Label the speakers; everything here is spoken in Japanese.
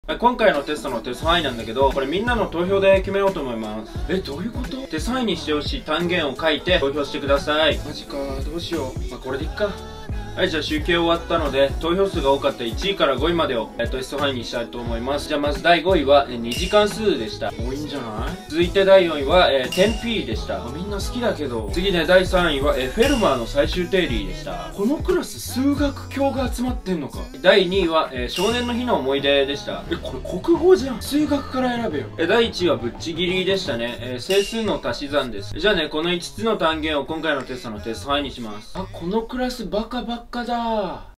Speaker 1: 今回のテストのテスト範囲なんだけど、これみんなの投票で決めようと思います。どういうこと？テスト範囲にしてほしい単元を書いて投票してください。マジか、どうしよう。これでいっか。はい、じゃあ集計終わったので、投票数が多かった1位から5位までを、テスト範囲にしたいと思います。じゃあまず第5位は、2次関数でした。多いんじゃない？続いて第4位は、10P でした。みんな好きだけど。次ね、第3位は、フェルマーの最終定理でした。このクラス数学教が集まってんのか。第2位は、少年の日の思い出でした。これ国語じゃん。数学から選べよ。第1位はぶっちぎりでしたね。整数の足し算です。じゃあね、この5つの単元を今回のテストのテスト範囲にします。このクラスバカばっかだ。